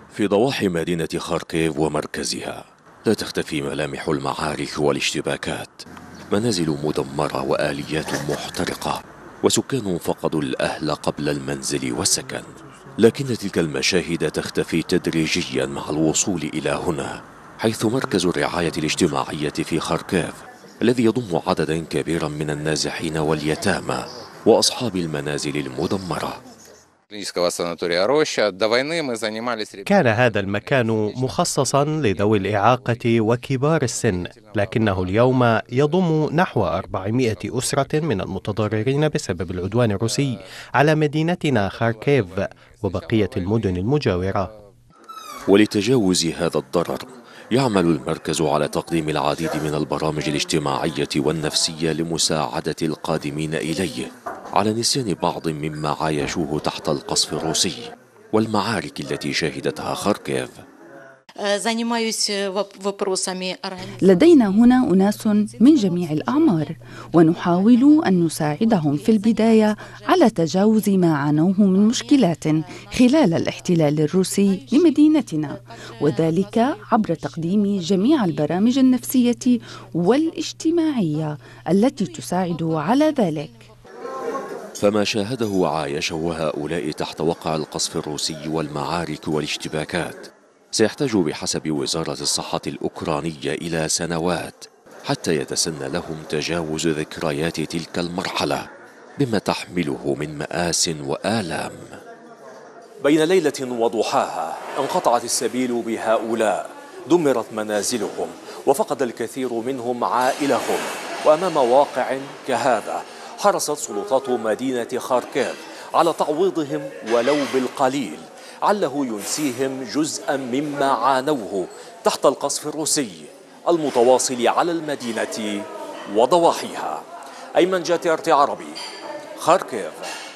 في ضواحي مدينة خاركيف ومركزها لا تختفي ملامح المعارك والاشتباكات. منازل مدمرة وآليات محترقة، وسكان فقدوا الأهل قبل المنزل والسكن. لكن تلك المشاهد تختفي تدريجيا مع الوصول إلى هنا، حيث مركز الرعاية الاجتماعية في خاركيف، الذي يضم عددا كبيرا من النازحين واليتامى وأصحاب المنازل المدمرة. كان هذا المكان مخصصا لذوي الإعاقة وكبار السن، لكنه اليوم يضم نحو 400 أسرة من المتضررين بسبب العدوان الروسي على مدينتنا خاركيف وبقية المدن المجاورة. ولتجاوز هذا الضرر يعمل المركز على تقديم العديد من البرامج الاجتماعية والنفسية لمساعدة القادمين إليه على نسيان بعض مما عايشوه تحت القصف الروسي والمعارك التي شهدتها خاركيف. لدينا هنا أناس من جميع الأعمار، ونحاول أن نساعدهم في البداية على تجاوز ما عانوه من مشكلات خلال الاحتلال الروسي لمدينتنا، وذلك عبر تقديم جميع البرامج النفسية والاجتماعية التي تساعد على ذلك. فما شاهده وعايشه هؤلاء تحت وقع القصف الروسي والمعارك والاشتباكات سيحتاج بحسب وزارة الصحة الأوكرانية إلى سنوات حتى يتسنى لهم تجاوز ذكريات تلك المرحلة بما تحمله من مآس وآلام. بين ليلة وضحاها انقطعت السبيل بهؤلاء، دمرت منازلهم وفقد الكثير منهم عائلهم، وأمام واقع كهذا حرصت سلطات مدينة خاركيف على تعويضهم ولو بالقليل، عله ينسيهم جزءا مما عانوه تحت القصف الروسي المتواصل على المدينة وضواحيها. أيمن جاتي، RT عربي، خاركيف.